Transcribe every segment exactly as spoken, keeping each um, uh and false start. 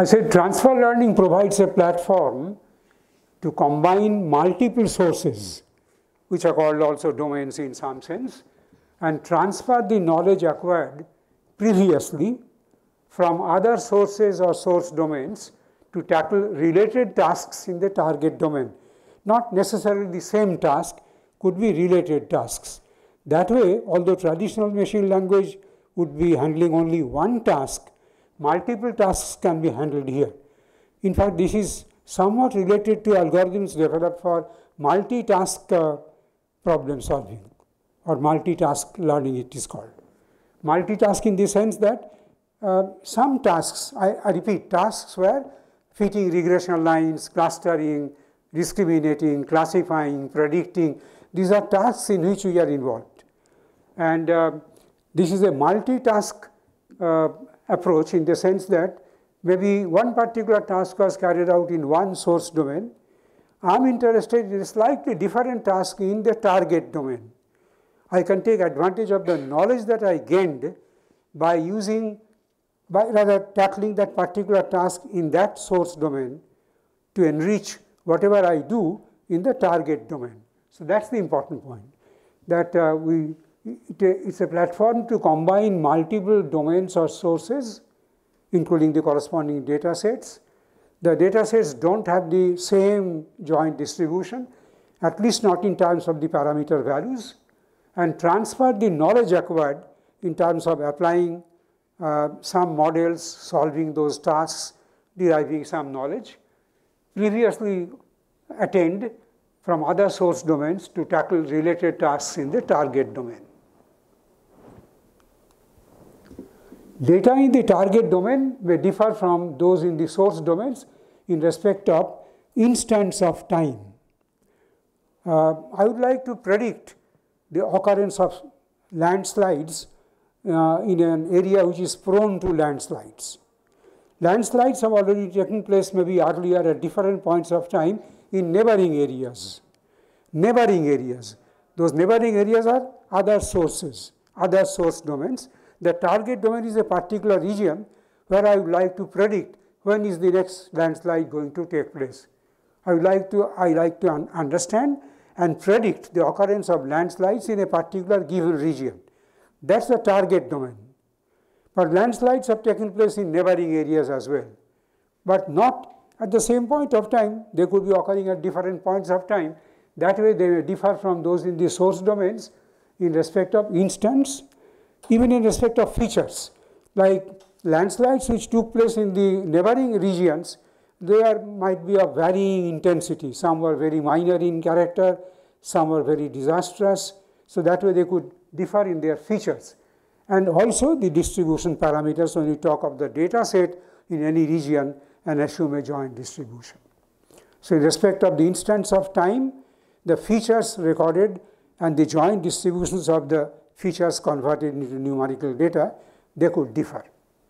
I said transfer learning provides a platform to combine multiple sources, which are called also domains in some sense, and transfer the knowledge acquired previously from other sources or source domains to tackle related tasks in the target domain. Not necessarily the same task, could be related tasks. That way, although traditional machine language would be handling only one task, multiple tasks can be handled here. In fact, this is somewhat related to algorithms developed for multitask uh, problem solving, or multitask learning it is called. Multitask in the sense that uh, some tasks, I, I repeat, tasks where fitting regression lines, clustering, discriminating, classifying, predicting, these are tasks in which we are involved. And uh, this is a multitask uh, approach in the sense that maybe one particular task was carried out in one source domain. I am interested in a slightly different task in the target domain. I can take advantage of the knowledge that I gained by using, by rather tackling that particular task in that source domain to enrich whatever I do in the target domain. So that's the important point, that uh, we, it, it's a platform to combine multiple domains or sources, including the corresponding data sets. The data sets don't have the same joint distribution, at least not in terms of the parameter values, and transfer the knowledge acquired in terms of applying uh, some models, solving those tasks, deriving some knowledge previously attained from other source domains to tackle related tasks in the target domain. Data in the target domain may differ from those in the source domains in respect of instants of time. Uh, I would like to predict the occurrence of landslides uh, in an area which is prone to landslides. Landslides have already taken place maybe earlier at different points of time in neighboring areas. Neighboring areas. Those neighboring areas are other sources, other source domains. The target domain is a particular region where I would like to predict when is the next landslide going to take place. I would like to, I like to un understand and predict the occurrence of landslides in a particular given region. That's the target domain. But landslides have taken place in neighboring areas as well, but not at the same point of time. They could be occurring at different points of time. That way they may differ from those in the source domains in respect of instants, even in respect of features. Like landslides which took place in the neighboring regions, there might be of varying intensity. Some were very minor in character, some were very disastrous. So that way they could differ in their features. And also the distribution parameters when you talk of the data set in any region and assume a joint distribution. So in respect of the instants of time, the features recorded and the joint distributions of the features converted into numerical data, they could differ.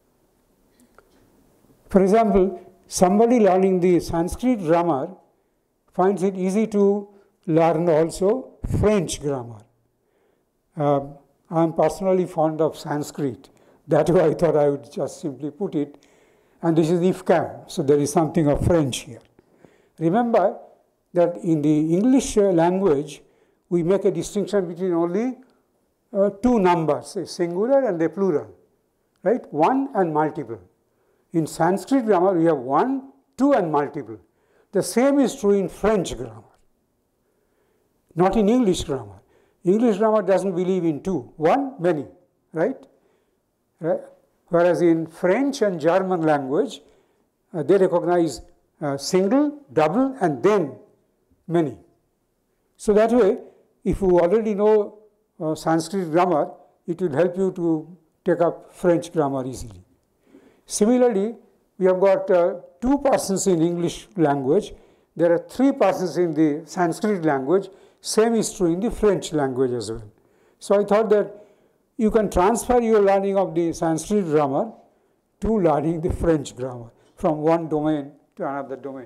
For example, somebody learning the Sanskrit grammar finds it easy to learn also French grammar. Uh, I am personally fond of Sanskrit. That way I thought I would just simply put it. And this is Ifcam, so there is something of French here. Remember that in the English language, we make a distinction between only uh, two numbers, a singular and a plural, right? One and multiple. In Sanskrit grammar, we have one, two, and multiple. The same is true in French grammar, not in English grammar. English grammar doesn't believe in two, one, many, right? right? Whereas in French and German language, uh, they recognize uh, single, double, and then many. So that way, if you already know uh, Sanskrit grammar, it will help you to take up French grammar easily. Similarly, we have got uh, two persons in English language. There are three persons in the Sanskrit language. Same is true in the French language as well. So I thought that you can transfer your learning of the Sanskrit grammar to learning the French grammar from one domain to another domain.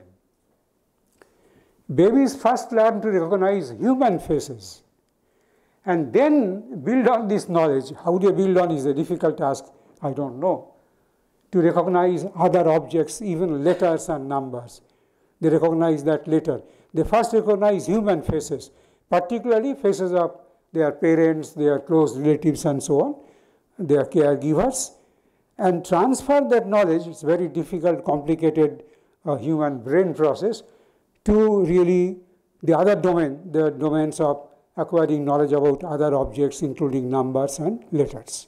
Babies first learn to recognize human faces and then build on this knowledge. How they build on is a difficult task, I don't know. to recognize other objects, even letters and numbers. They recognize that later. They first recognize human faces, particularly faces of their parents, their close relatives, and so on, their caregivers, and transfer that knowledge. It's very difficult, complicated uh, human brain process to really the other domain, the domains of acquiring knowledge about other objects, including numbers and letters.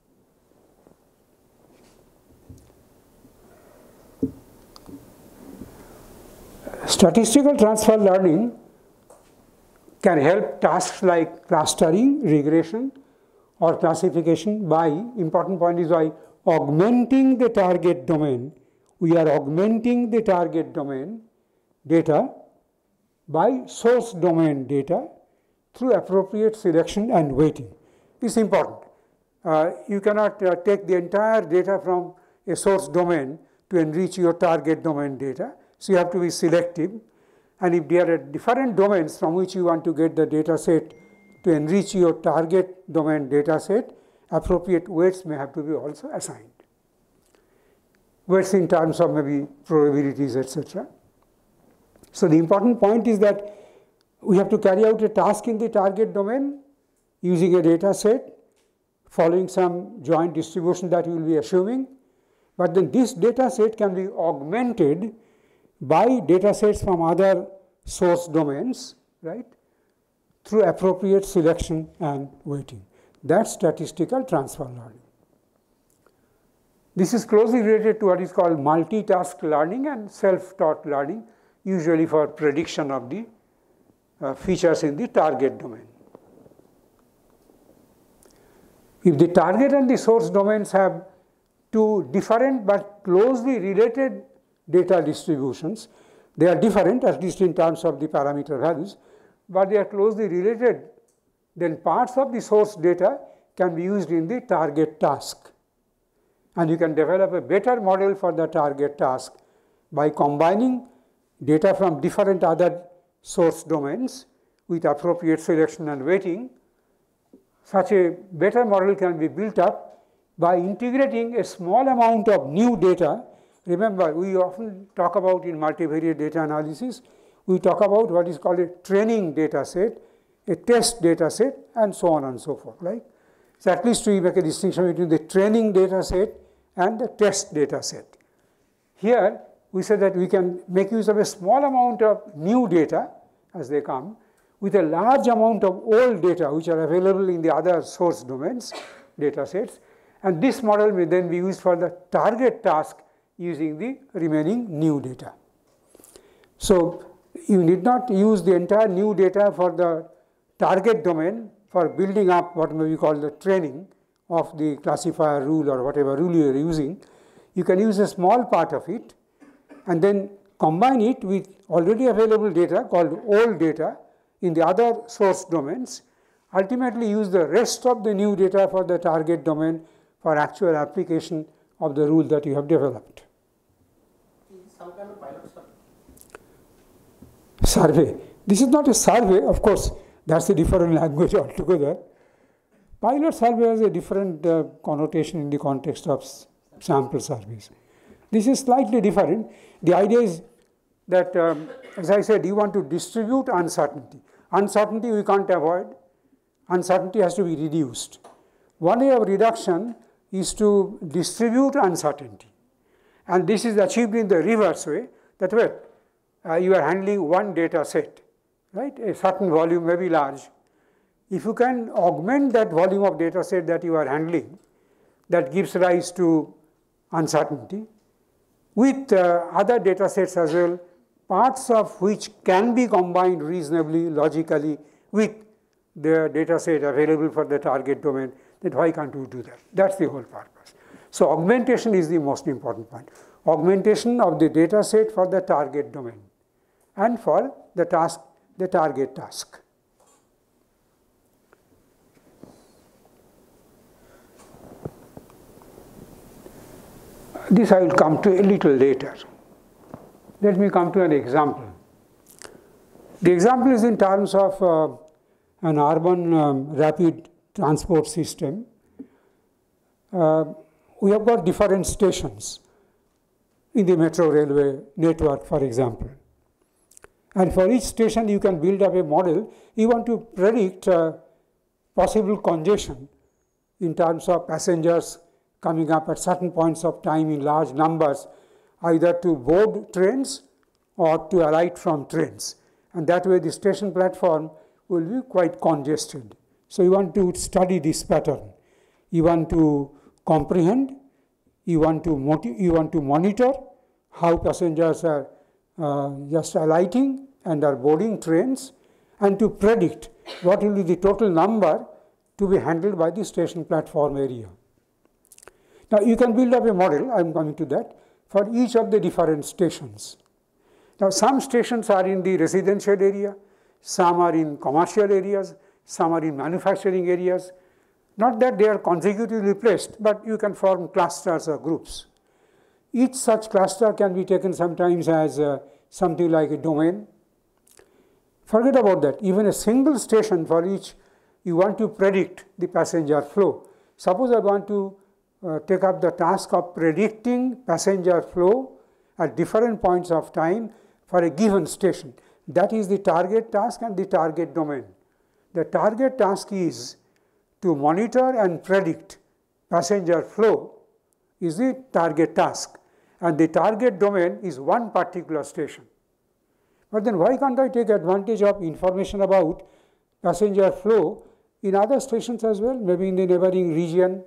Statistical transfer learning can help tasks like clustering, regression, or classification by, important point is by augmenting the target domain. We are augmenting the target domain data by source domain data through appropriate selection and weighting. This is important. Uh, you cannot uh, take the entire data from a source domain to enrich your target domain data. So you have to be selective. And if there are different domains from which you want to get the data set to enrich your target domain data set, appropriate weights may have to be also assigned. Weights in terms of maybe probabilities, et cetera. So the important point is that we have to carry out a task in the target domain using a data set, following some joint distribution that we will be assuming. But then this data set can be augmented by data sets from other source domains, right, through appropriate selection and weighting. That's statistical transfer learning. This is closely related to what is called multitask learning and self-taught learning, usually for prediction of the uh, features in the target domain. If the target and the source domains have two different but closely related data distributions, they are different, at least in terms of the parameter values, but they are closely related, then parts of the source data can be used in the target task. And you can develop a better model for the target task by combining data from different other source domains with appropriate selection and weighting. Such a better model can be built up by integrating a small amount of new data. Remember, we often talk about in multivariate data analysis, we talk about what is called a training data set, a test data set, and so on and so forth, right? So at least we make a distinction between the training data set and the test data set. Here, we say that we can make use of a small amount of new data as they come with a large amount of old data which are available in the other source domains, data sets, and this model may then be used for the target task using the remaining new data. So you need not use the entire new data for the target domain for building up what may be called the training of the classifier rule or whatever rule you are using. You can use a small part of it and then combine it with already available data called old data in the other source domains. Ultimately use the rest of the new data for the target domain for actual application of the rule that you have developed. Some kind of pilot survey. Survey. This is not a survey, of course, that's a different language altogether. Pilot survey has a different uh, connotation in the context of sample surveys. This is slightly different. The idea is that, um, as I said, you want to distribute uncertainty. Uncertainty we can't avoid. Uncertainty has to be reduced. One way of reduction is to distribute uncertainty. And this is achieved in the reverse way, that way uh, you are handling one data set, right? A certain volume may be large. If you can augment that volume of data set that you are handling, that gives rise to uncertainty, with uh, other data sets as well, parts of which can be combined reasonably, logically with the data set available for the target domain, then why can't we do that? That's the whole purpose. So augmentation is the most important point. Augmentation of the data set for the target domain and for the task, the target task. This I will come to a little later. Let me come to an example. The example is in terms of uh, an urban um, rapid transport system. Uh, we have got different stations in the metro railway network, for example. And for each station, you can build up a model. You want to predict uh, possible congestion in terms of passengers coming up at certain points of time in large numbers, either to board trains or to alight from trains. And that way, the station platform will be quite congested. So you want to study this pattern. You want to comprehend, you want to, you want to monitor how passengers are uh, just alighting and are boarding trains, and to predict what will be the total number to be handled by the station platform area. Now you can build up a model, I am coming to that, for each of the different stations. Now some stations are in the residential area, some are in commercial areas, some are in manufacturing areas. Not that they are consecutively placed, but you can form clusters or groups. Each such cluster can be taken sometimes as uh, something like a domain. Forget about that. Even a single station for each, you want to predict the passenger flow. Suppose I want to uh, take up the task of predicting passenger flow at different points of time for a given station. That is the target task and the target domain. The target task is to monitor and predict passenger flow is the target task, and the target domain is one particular station. But then why can't I take advantage of information about passenger flow in other stations as well, maybe in the neighboring region,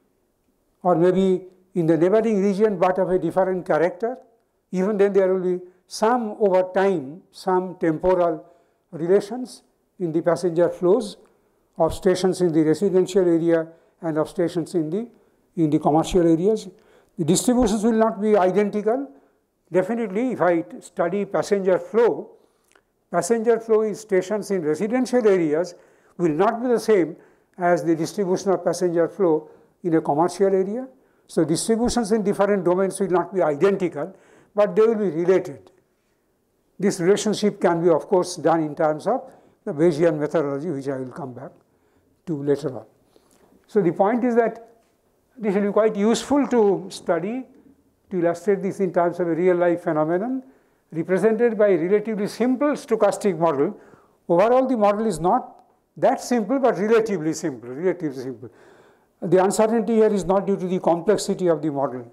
or maybe in the neighboring region but of a different character? Even then there will be some over time, some temporal relations in the passenger flows of stations in the residential area and of stations in the, in the commercial areas. The distributions will not be identical. Definitely, if I study passenger flow, passenger flow in stations in residential areas will not be the same as the distribution of passenger flow in a commercial area. So distributions in different domains will not be identical, but they will be related. This relationship can be, of course, done in terms of the Bayesian methodology, which I will come back to later on. So the point is that this will be quite useful to study, to illustrate this in terms of a real life phenomenon represented by a relatively simple stochastic model. Overall, the model is not that simple, but relatively simple, relatively simple. The uncertainty here is not due to the complexity of the model.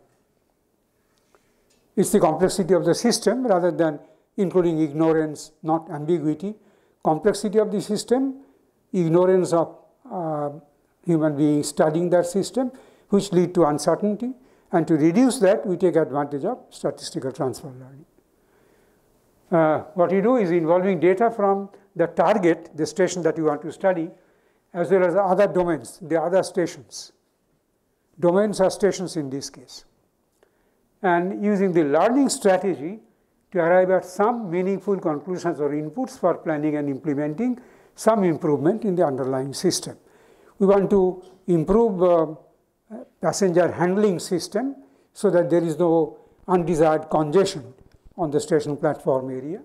It's the complexity of the system rather than including ignorance, not ambiguity. Complexity of the system, ignorance of uh, human beings studying that system, which lead to uncertainty. And to reduce that, we take advantage of statistical transfer learning. Uh, what you do is involving data from the target, the station that you want to study, as well as the other domains, the other stations. Domains are stations in this case. And using the learning strategy to arrive at some meaningful conclusions or inputs for planning and implementing some improvement in the underlying system. We want to improve uh, passenger handling system so that there is no undesired congestion on the station platform area.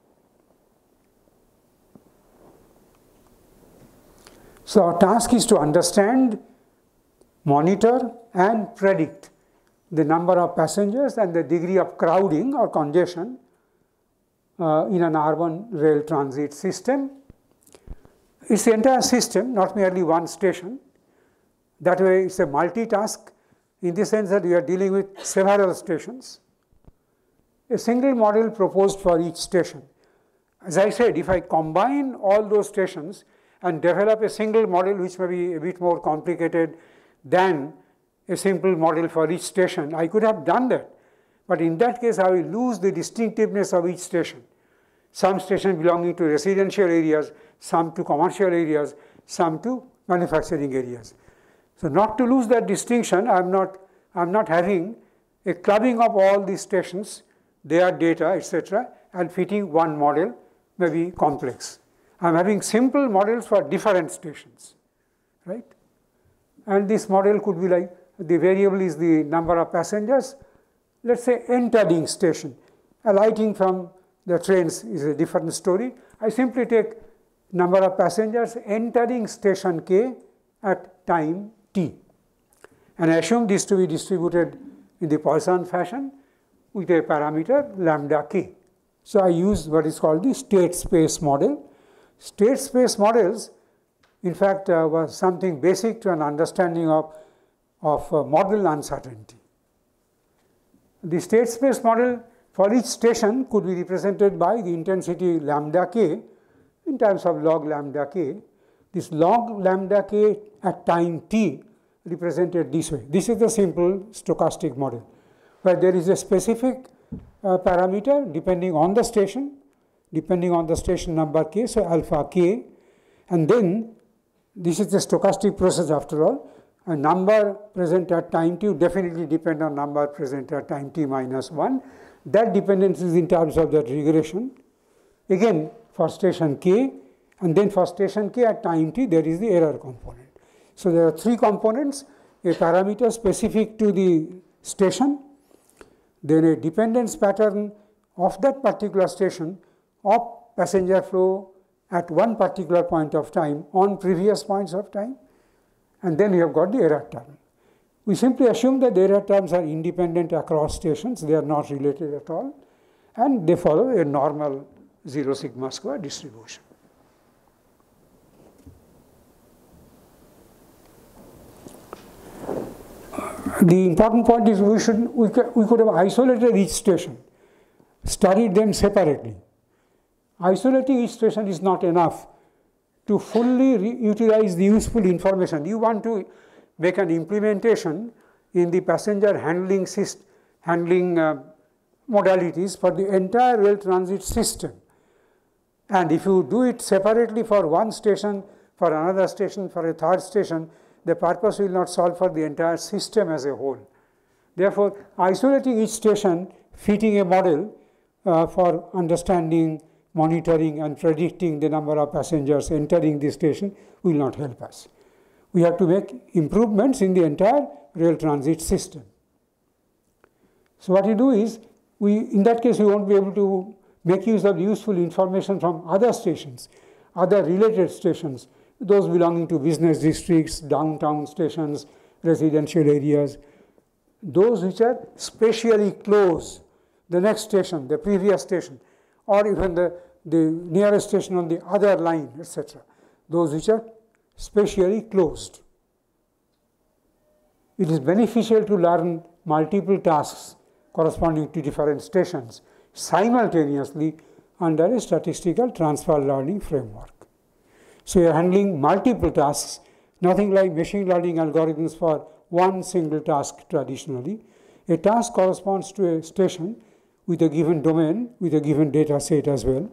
So our task is to understand, monitor and predict the number of passengers and the degree of crowding or congestion uh, in an urban rail transit system. It's the entire system, not merely one station. That way it's a multitask in the sense that we are dealing with several stations. A single model proposed for each station. As I said, if I combine all those stations and develop a single model which may be a bit more complicated than a simple model for each station, I could have done that. But in that case, I will lose the distinctiveness of each station. Some stations belonging to residential areas, some to commercial areas, some to manufacturing areas. So not to lose that distinction, I'm not, I'm not having a clubbing of all these stations, their data, et cetera, and fitting one model may be complex. I'm having simple models for different stations, right? And this model could be like, the variable is the number of passengers. Let's say entering station. Alighting from the trains is a different story. I simply take number of passengers entering station K at time T. and I assume this to be distributed in the Poisson fashion with a parameter lambda k. So I use what is called the state space model. State space models, in fact, uh, was something basic to an understanding of, of uh, model uncertainty. The state space model for each station could be represented by the intensity lambda k in terms of log lambda k. This log lambda k at time t represented this way. This is the simple stochastic model, where there is a specific uh, parameter depending on the station, depending on the station number k, so alpha k, and then this is the stochastic process after all. A number present at time t definitely depend on number present at time t minus one. That dependence is in terms of that regression. Again, for station k, and then for station k at time t, there is the error component. So there are three components: a parameter specific to the station, then a dependence pattern of that particular station of passenger flow at one particular point of time on previous points of time, and then you have got the error term. We simply assume that the error terms are independent across stations, they are not related at all, and they follow a normal zero sigma square distribution. The important point is we should we could, we could have isolated each station, studied them separately. Isolating each station is not enough to fully utilize the useful information. You want to make an implementation in the passenger handling syst handling uh, modalities for the entire rail transit system. And if you do it separately for one station, for another station, for a third station, the purpose will not solve for the entire system as a whole. Therefore, isolating each station, fitting a model uh, for understanding, monitoring and predicting the number of passengers entering the station will not help us. We have to make improvements in the entire rail transit system. So what we do is, we in that case we won't be able to make use of useful information from other stations, other related stations, those belonging to business districts, downtown stations, residential areas, those which are spatially close, the next station, the previous station, or even the, the nearest station on the other line, et cetera. Those which are spatially closed. It is beneficial to learn multiple tasks corresponding to different stations simultaneously under a statistical transfer learning framework. So you are handling multiple tasks, nothing like machine learning algorithms for one single task traditionally. A task corresponds to a station with a given domain, with a given data set as well.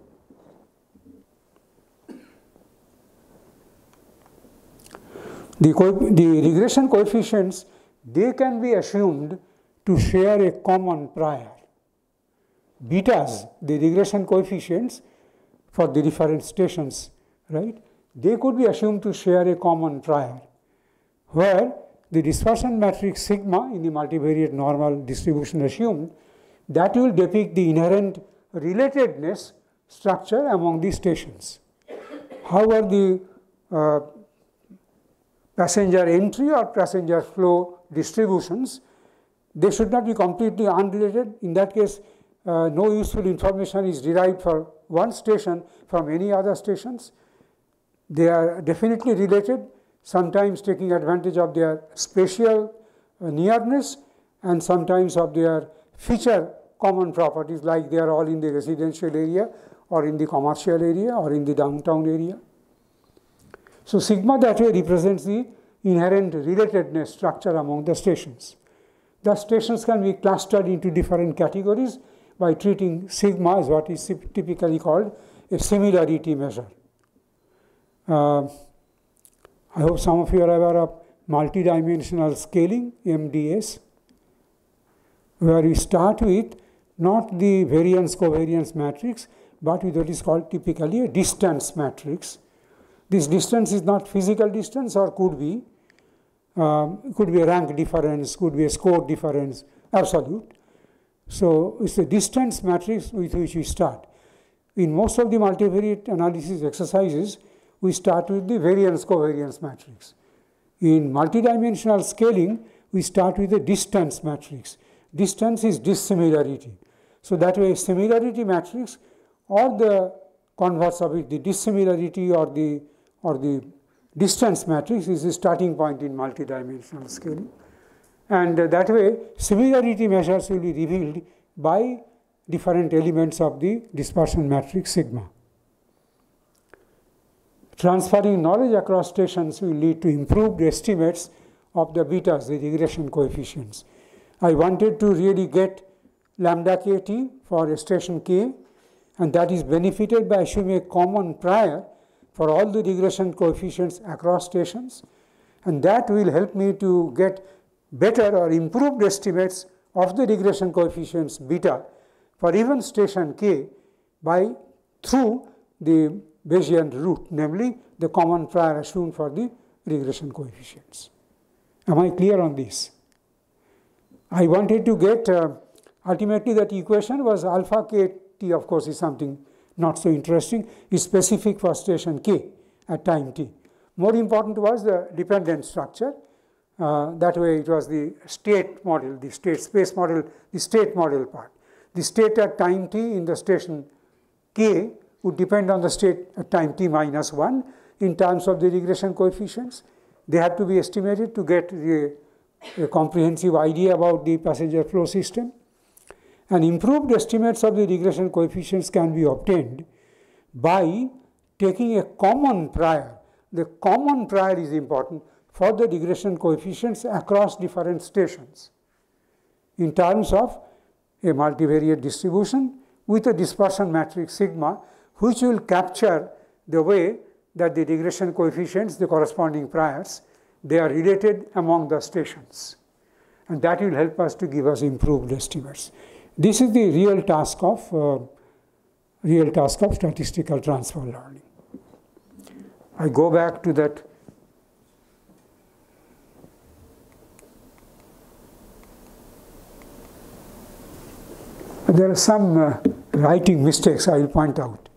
The, the regression coefficients, they can be assumed to share a common prior. Betas, the regression coefficients for the different stations, right? They could be assumed to share a common prior, where the dispersion matrix sigma in the multivariate normal distribution assumed, that will depict the inherent relatedness structure among the stations. However, the uh, passenger entry or passenger flow distributions, they should not be completely unrelated. In that case, uh, no useful information is derived for one station from any other stations. They are definitely related, sometimes taking advantage of their spatial uh, nearness and sometimes of their feature common properties, like they are all in the residential area or in the commercial area or in the downtown area. So sigma that way represents the inherent relatedness structure among the stations. The stations can be clustered into different categories by treating sigma as what is typically called a similarity measure. Uh, I hope some of you are aware of multidimensional scaling, M D S, where we start with not the variance covariance matrix, but with what is called typically a distance matrix. This distance is not physical distance, or could be, um, could be a rank difference, could be a score difference, absolute. So it's a distance matrix with which we start. In most of the multivariate analysis exercises, we start with the variance covariance matrix. In multidimensional scaling, we start with a distance matrix. Distance is dissimilarity. So that way, similarity matrix or the converse of it, the dissimilarity or the or the distance matrix is the starting point in multidimensional scaling. And uh, that way, similarity measures will be revealed by different elements of the dispersion matrix sigma. Transferring knowledge across stations will lead to improved estimates of the betas, the regression coefficients. I wanted to really get lambda kt for station k, and that is benefited by assuming a common prior for all the regression coefficients across stations, and that will help me to get better or improved estimates of the regression coefficients beta for even station k by through the Bayesian route, namely the common prior assumed for the regression coefficients. Am I clear on this? I wanted to get uh, ultimately that equation was alpha kt, of course, is something not so interesting, is specific for station k at time t. More important was the dependent structure. Uh, that way it was the state model, the state space model, the state model part. The state at time t in the station k would depend on the state at time t minus one in terms of the regression coefficients. They have to be estimated to get the, a comprehensive idea about the passenger flow system. And improved estimates of the regression coefficients can be obtained by taking a common prior. The common prior is important for the regression coefficients across different stations in terms of a multivariate distribution with a dispersion matrix sigma, which will capture the way that the regression coefficients, the corresponding priors, they are related among the stations. And that will help us to give us improved estimates. This is the real task of uh, real task of statistical transfer learning. I go back to that. There are some uh, writing mistakes I will point out.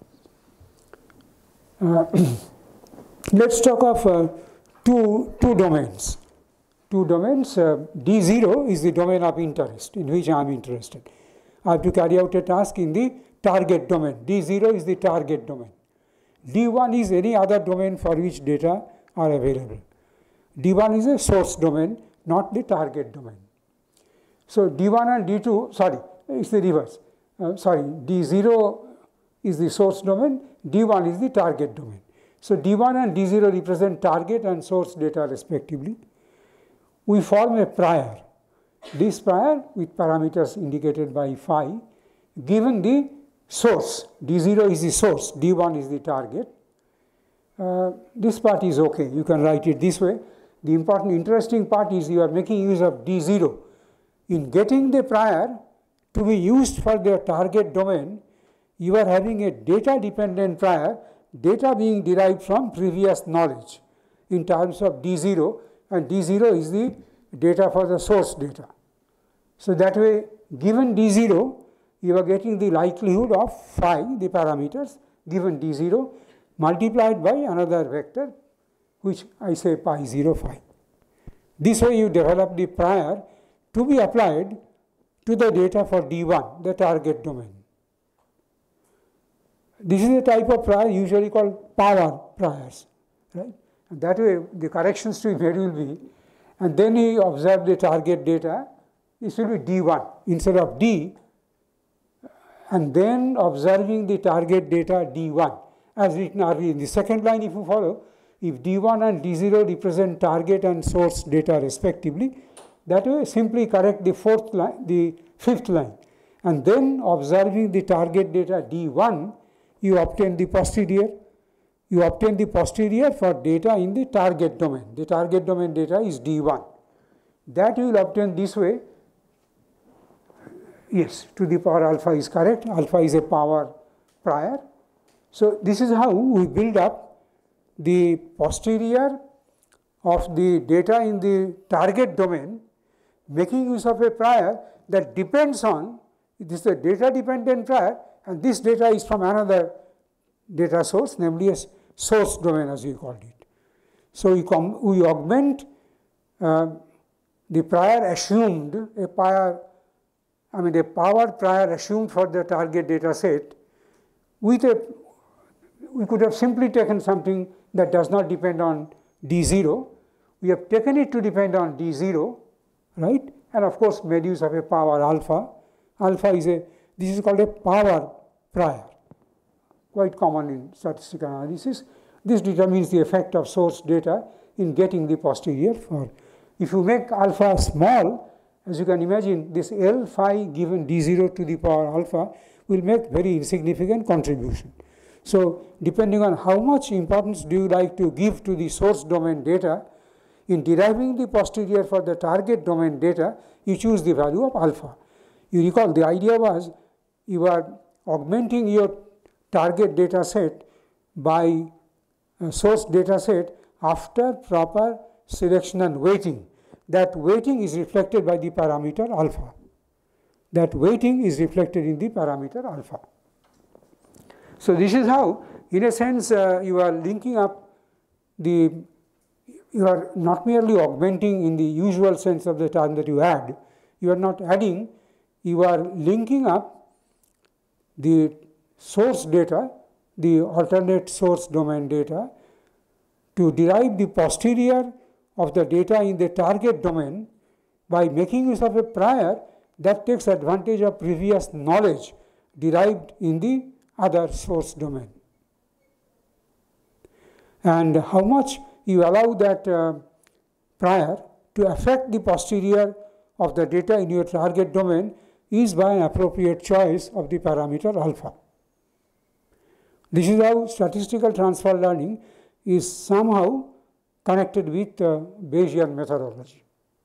Uh, let's talk of uh, two, two domains. Two domains, uh, D zero is the domain of interest in which I am interested. I have to carry out a task in the target domain. D zero is the target domain. D one is any other domain for which data are available. D one is a source domain, not the target domain. So D one and D two, sorry, it's the reverse. Uh, sorry, D zero is the source domain, D one is the target domain. So D one and D zero represent target and source data respectively. We form a prior. This prior with parameters indicated by phi, given the source, D zero is the source, D one is the target. Uh, this part is okay, you can write it this way. The important, interesting part is you are making use of D zero. In getting the prior to be used for the target domain, you are having a data dependent prior, data being derived from previous knowledge in terms of D zero, and D zero is the data for the source data. So that way, given D zero, you are getting the likelihood of phi, the parameters, given D zero, multiplied by another vector, which I say pi zero phi. This way you develop the prior to be applied to the data for D one, the target domain. This is a type of prior usually called power priors, right? And that way the corrections to be made will be, and then you observe the target data, this will be D one instead of D, and then observing the target data D one as written earlier. In the second line, if you follow, if D one and D zero represent target and source data respectively, that way simply correct the fourth line, the fifth line, and then observing the target data D one, you obtain the posterior. You obtain the posterior for data in the target domain. The target domain data is D one. That you will obtain this way. Yes, to the power alpha is correct. Alpha is a power prior. So this is how we build up the posterior of the data in the target domain, making use of a prior that depends on, this is a data dependent prior, and this data is from another data source, namely a source domain as we called it. So we, com we augment uh, the prior assumed, a prior, I mean a power prior assumed for the target data set, with a, we could have simply taken something that does not depend on D zero. We have taken it to depend on D zero, right? And of course, made use of a power alpha. Alpha is a, this is called a power prior, quite common in statistical analysis. This determines the effect of source data in getting the posterior for. If you make alpha small, as you can imagine, this L phi given D zero to the power alpha will make very insignificant contribution. So depending on how much importance do you like to give to the source domain data, in deriving the posterior for the target domain data, you choose the value of alpha. You recall the idea was you are augmenting your target data set by a source data set after proper selection and weighting. That weighting is reflected by the parameter alpha. That weighting is reflected in the parameter alpha. So this is how, in a sense, uh, you are linking up the, you are not merely augmenting in the usual sense of the term that you add, you are not adding, you are linking up the source data, the alternate source domain data, to derive the posterior of the data in the target domain by making use of a prior that takes advantage of previous knowledge derived in the other source domain. And how much you allow that uh, prior to affect the posterior of the data in your target domain is by an appropriate choice of the parameter alpha. This is how statistical transfer learning is somehow connected with uh, Bayesian methodology.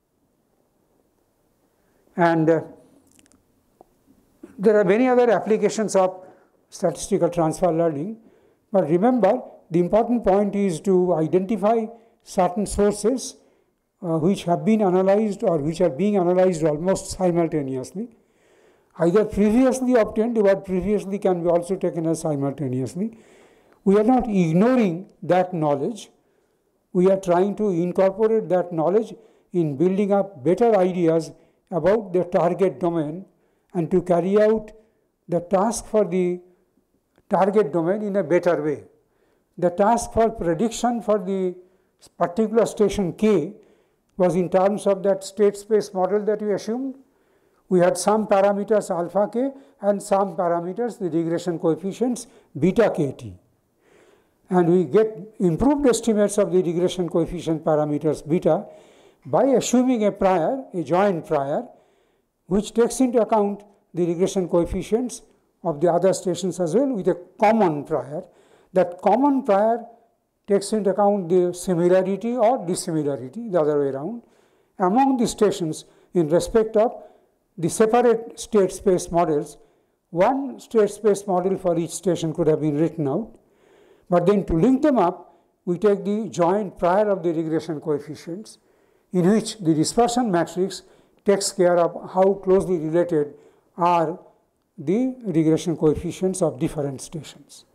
And uh, there are many other applications of statistical transfer learning, but remember the important point is to identify certain sources uh, which have been analyzed or which are being analyzed almost simultaneously. Either previously obtained, the word previously can be also taken as simultaneously. We are not ignoring that knowledge. We are trying to incorporate that knowledge in building up better ideas about the target domain and to carry out the task for the target domain in a better way. The task for prediction for the particular station K was in terms of that state space model that we assumed. We had some parameters alpha k and some parameters, the regression coefficients beta kt. And we get improved estimates of the regression coefficient parameters beta by assuming a prior, a joint prior, which takes into account the regression coefficients of the other stations as well with a common prior. That common prior takes into account the similarity or dissimilarity, the other way around, among the stations in respect of the separate state space models. One state space model for each station could have been written out, but then to link them up, we take the joint prior of the regression coefficients, in which the dispersion matrix takes care of how closely related are the regression coefficients of different stations.